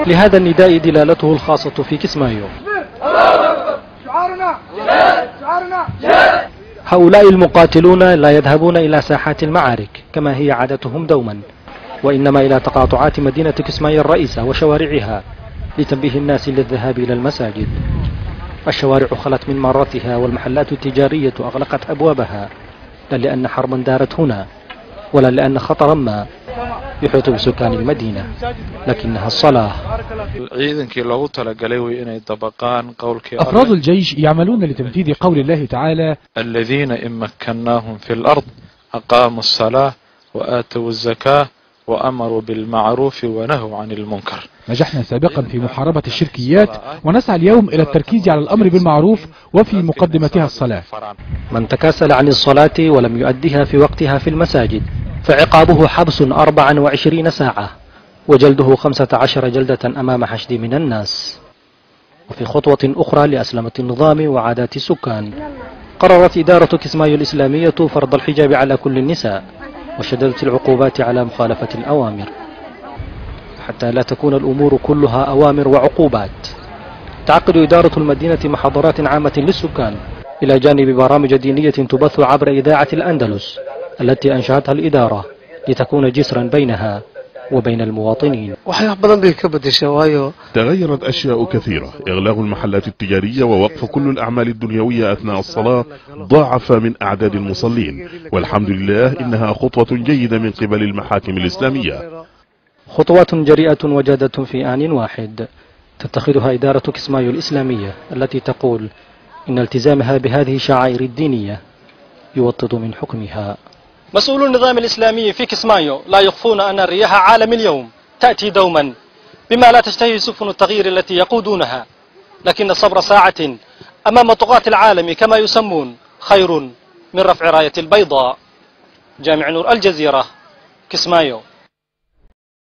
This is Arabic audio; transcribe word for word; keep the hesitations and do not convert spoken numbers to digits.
لهذا النداء دلالته الخاصة في كسمايو. هؤلاء المقاتلون لا يذهبون إلى ساحات المعارك كما هي عادتهم دوما، وإنما إلى تقاطعات مدينة كسمايو الرئيسة وشوارعها لتنبيه الناس للذهاب إلى المساجد. الشوارع خلت من مراتها والمحلات التجارية أغلقت أبوابها، لا لأن حربا دارت هنا ولا لأن خطرا ما يحيط بسكان المدينة، لكنها الصلاة. أفراد الجيش يعملون لتنفيذ قول الله تعالى: الذين إن مكناهم في الأرض أقاموا الصلاة وآتوا الزكاة وأمروا بالمعروف ونهوا عن المنكر. نجحنا سابقا في محاربة الشركيات ونسعى اليوم إلى التركيز على الأمر بالمعروف وفي مقدمتها الصلاة. من تكاسل عن الصلاة ولم يؤدها في وقتها في المساجد فعقابه حبس أربع وعشرين ساعة وجلده خمسة عشر جلدة أمام حشد من الناس. وفي خطوة أخرى لأسلمة النظام وعادات السكان، قررت إدارة كسمايو الإسلامية فرض الحجاب على كل النساء وشددت العقوبات على مخالفة الأوامر، حتى لا تكون الأمور كلها أوامر وعقوبات. تعقد إدارة المدينة محاضرات عامة للسكان إلى جانب برامج دينية تبث عبر إذاعة الأندلس التي أنشأتها الإدارة لتكون جسرا بينها وبين المواطنين. تغيرت أشياء كثيرة. إغلاق المحلات التجارية ووقف كل الأعمال الدنيوية أثناء الصلاة ضاعف من أعداد المصلين، والحمد لله إنها خطوة جيدة من قبل المحاكم الإسلامية. خطوات جريئة وجادة في آن واحد تتخذها إدارة كسمايو الإسلامية التي تقول إن التزامها بهذه الشعائر الدينية يوطد من حكمها. مسؤولو النظام الإسلامي في كسمايو لا يخفون أن الرياح عالم اليوم تأتي دوما بما لا تشتهي سفن التغيير التي يقودونها، لكن الصبر ساعة أمام طغاة العالم كما يسمون خير من رفع راية البيضاء. جامع نور، الجزيرة، كسمايو.